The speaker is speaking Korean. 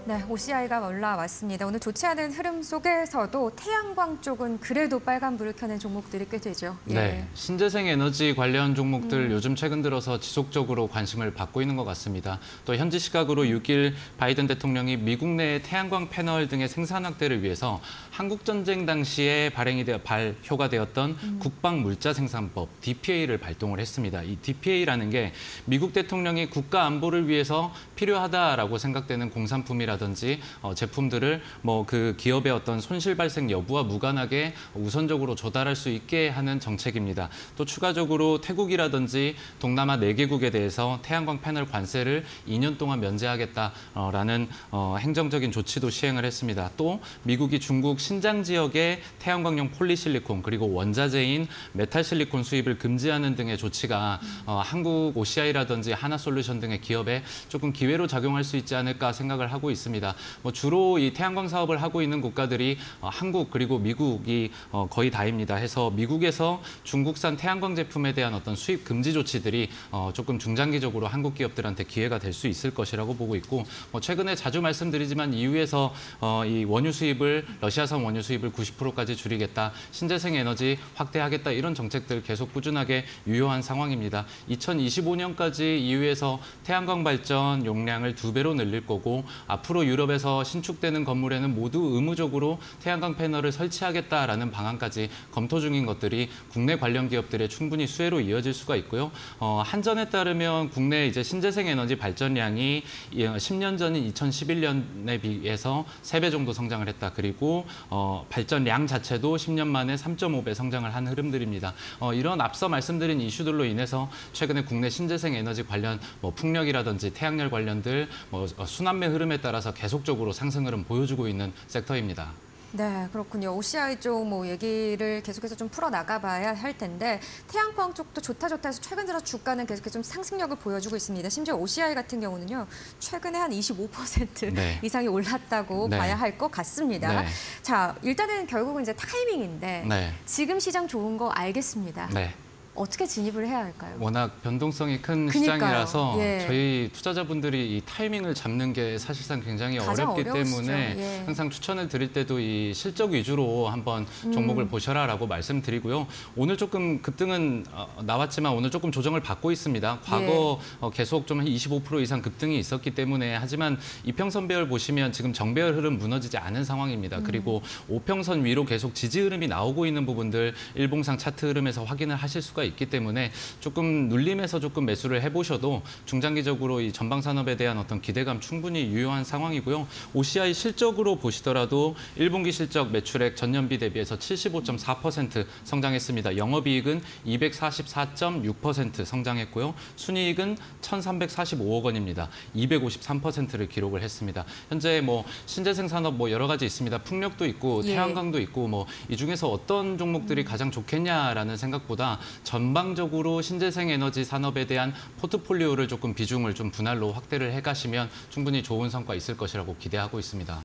네, OCI가 올라왔습니다. 오늘 좋지 않은 흐름 속에서도 태양광 쪽은 그래도 빨간불을 켜낸 종목들이 꽤 되죠. 예. 네, 신재생 에너지 관련 종목들 요즘 최근 들어서 지속적으로 관심을 받고 있는 것 같습니다. 또 현지 시각으로 6일 바이든 대통령이 미국 내 태양광 패널 등의 생산 확대를 위해서 한국 전쟁 당시에 발효가 되었던 국방 물자 생산법 DPA를 발동을 했습니다. 이 DPA라는 게 미국 대통령이 국가 안보를 위해서 필요하다라고 생각되는 공산품이라든지 제품들을 그 기업의 어떤 손실 발생 여부와 무관하게 우선적으로 조달할 수 있게 하는 정책입니다. 또 추가적으로 태국이라든지 동남아 4개국에 대해서 태양광 패널 관세를 2년 동안 면제하겠다라는 행정적인 조치도 시행을 했습니다. 또 미국이 중국 신장 지역의 태양광용 폴리실리콘 그리고 원자재인 메탈실리콘 수입을 금지하는 등의 조치가 한국 OCI라든지 하나솔루션 등의 기업에 조금 기회로 작용할 수 있지 않을까 생각을 하고 있습니다. 주로 이 태양광 사업을 하고 있는 국가들이 한국 그리고 미국이 거의 다입니다. 해서 미국에서 중국산 태양광 제품에 대한 어떤 수입 금지 조치들이 조금 중장기적으로 한국 기업들한테 기회가 될 수 있을 것이라고 보고 있고 최근에 자주 말씀드리지만 EU에서 이 원유 수입을 러시아산 원유 수입을 90%까지 줄이겠다, 신재생 에너지 확대하겠다 이런 정책들 계속 꾸준하게 유효한 상황입니다. 2025년까지 EU에서 태양광 발전 용량을 2배로 늘릴 거고 앞으로 유럽에서 신축되는 건물에는 모두 의무적으로 태양광 패널을 설치하겠다라는 방안까지 검토 중인 것들이 국내 관련 기업들의 충분히 수혜로 이어질 수가 있고요. 한전에 따르면 국내 이제 신재생 에너지 발전량이 10년 전인 2011년에 비해서 3배 정도 성장을 했다. 그리고 발전량 자체도 10년 만에 3.5배 성장을 한 흐름들입니다. 이런 앞서 말씀드린 이슈들로 인해서 최근에 국내 신재생 에너지 관련 풍력이라든지 태양열 관련들 순환매 흐름에 따라서 계속적으로 상승 흐름 보여주고 있는 섹터입니다. 네, 그렇군요. OCI 쪽 얘기를 계속해서 좀 풀어나가봐야 할 텐데 태양광 쪽도 좋다 해서 최근 들어 주가는 계속해서 좀 상승력을 보여주고 있습니다. 심지어 OCI 같은 경우는요. 최근에 한 25% 네. 이상이 올랐다고 네. 봐야 할 것 같습니다. 네. 자, 일단은 결국은 이제 타이밍인데 네. 지금 시장 좋은 거 알겠습니다. 네. 어떻게 진입을 해야 할까요? 워낙 변동성이 큰 그러니까요. 시장이라서 예. 저희 투자자분들이 이 타이밍을 잡는 게 사실상 굉장히 어렵기 어려우시죠. 때문에 예. 항상 추천을 드릴 때도 이 실적 위주로 한번 종목을 보셔라라고 말씀드리고요. 오늘 조금 급등은 나왔지만 오늘 조금 조정을 받고 있습니다. 과거 계속 좀 25% 이상 급등이 있었기 때문에 하지만 이평선 배열 보시면 지금 정배열 흐름 무너지지 않은 상황입니다. 그리고 5평선 위로 계속 지지 흐름이 나오고 있는 부분들 일봉상 차트 흐름에서 확인을 하실 수가 있기 때문에 조금 눌림에서 조금 매수를 해보셔도 중장기적으로 이 전방 산업에 대한 어떤 기대감 충분히 유효한 상황이고요. OCI 실적으로 보시더라도 1분기 실적 매출액 전년비 대비해서 75.4% 성장했습니다. 영업이익은 244.6% 성장했고요. 순이익은 1,345억 원입니다. 253%를 기록을 했습니다. 현재 신재생 산업 여러 가지 있습니다. 풍력도 있고 태양광도 있고 이 중에서 어떤 종목들이 가장 좋겠냐라는 생각보다 전방적으로 신재생 에너지 산업에 대한 포트폴리오를 조금 비중을 좀 분할로 확대를 해가시면 충분히 좋은 성과 있을 것이라고 기대하고 있습니다.